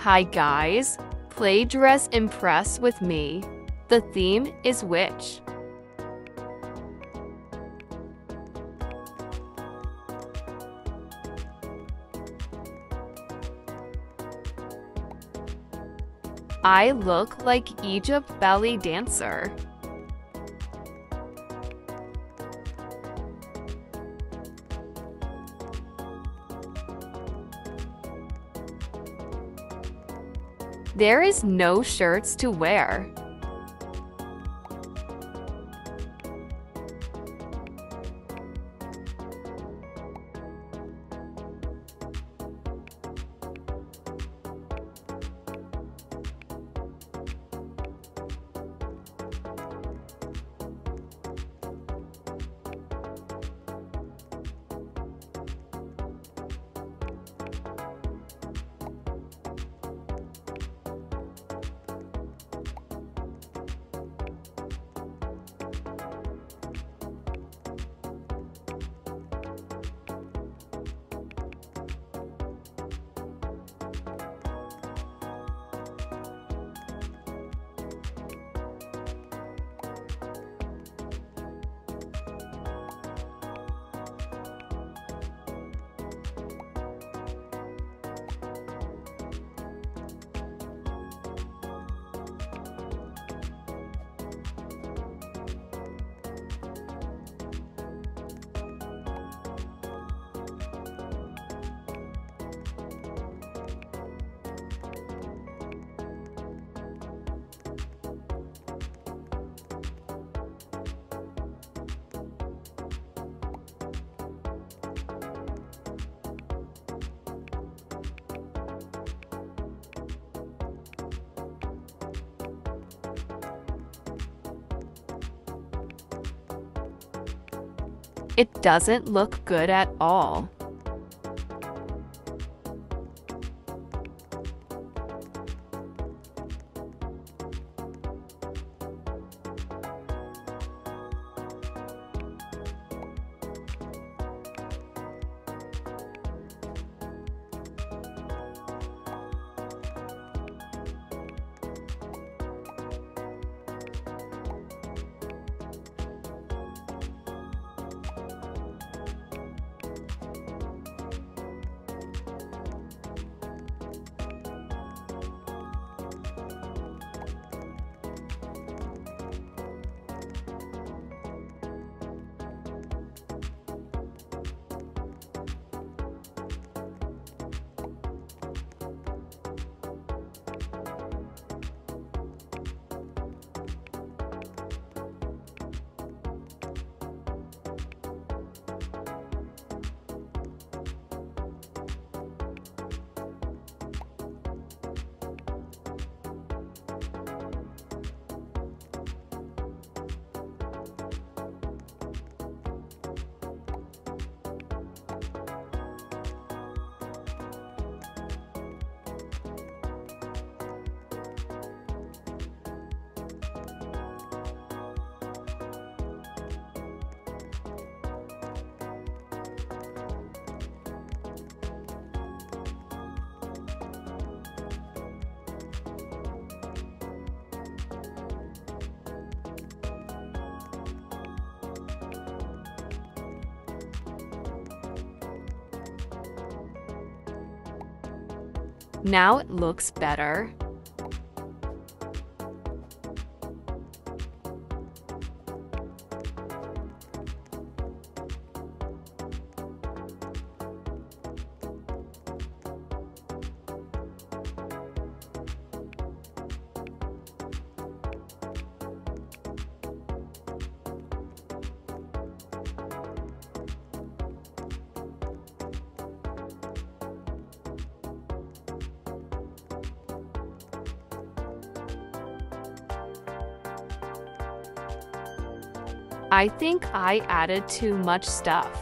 Hi guys, play Dress Impress with me. The theme is witch. I look like Egypt belly dancer. There is no shirts to wear. It doesn't look good at all. Now it looks better. I think I added too much stuff.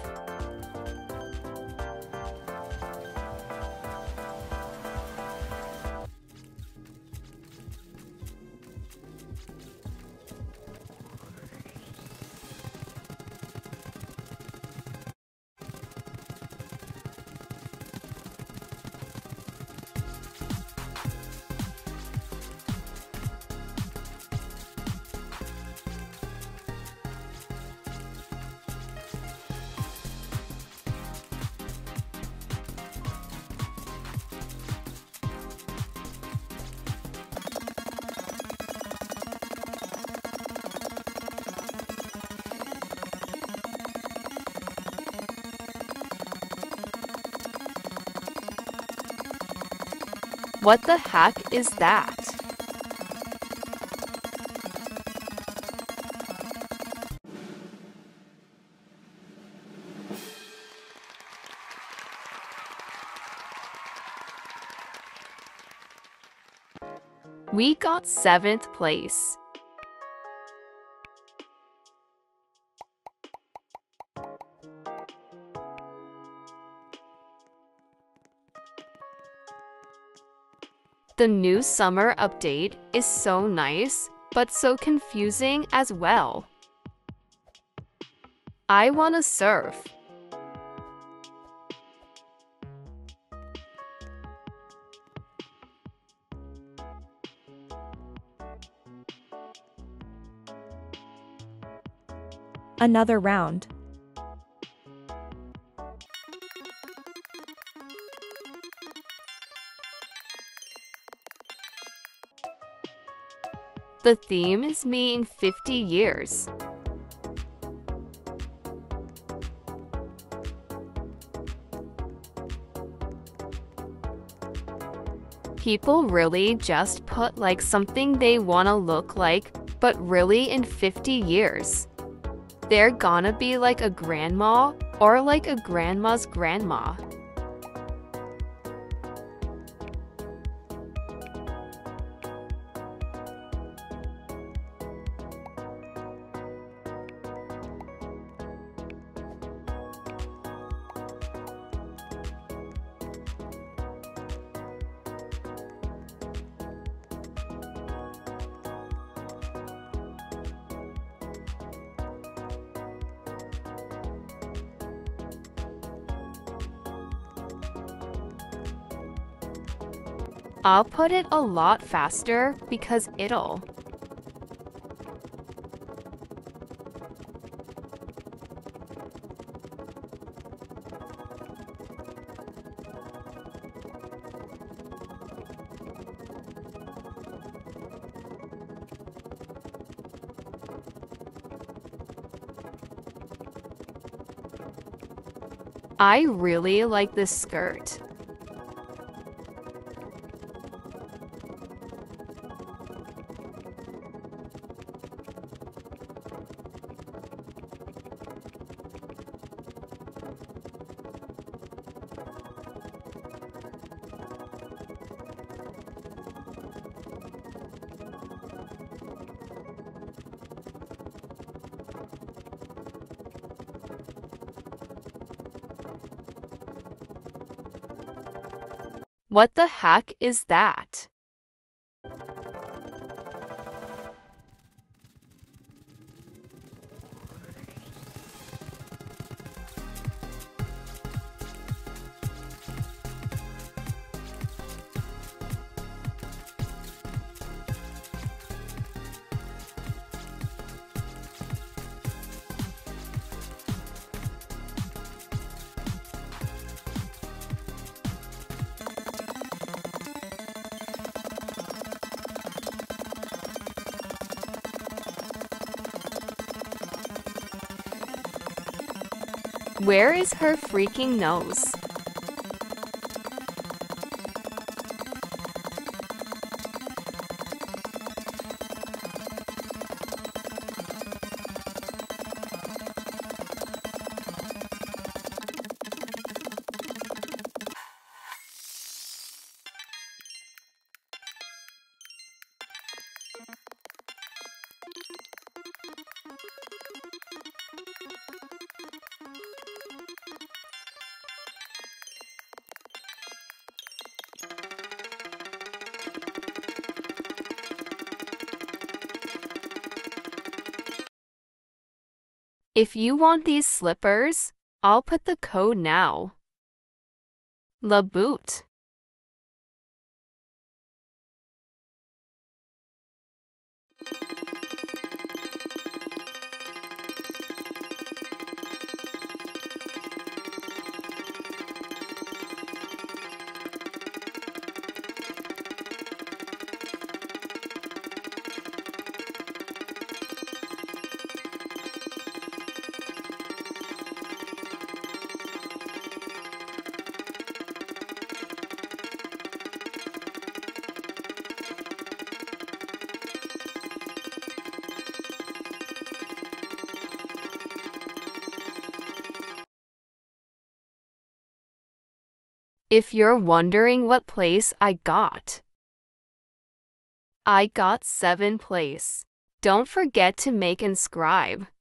What the heck is that? We got 7th place. The new summer update is so nice, but so confusing as well. I wanna surf. Another round. The theme is me in 50 years. People really just put like something they wanna look like, but really in 50 years. They're gonna be like a grandma or like a grandma's grandma. I'll put it a lot faster because it'll. I really like this skirt. What the heck is that? Where is her freaking nose? If you want these slippers, I'll put the code now. La Boot. if you're wondering what place I got 7th place. Don't forget to make and subscribe.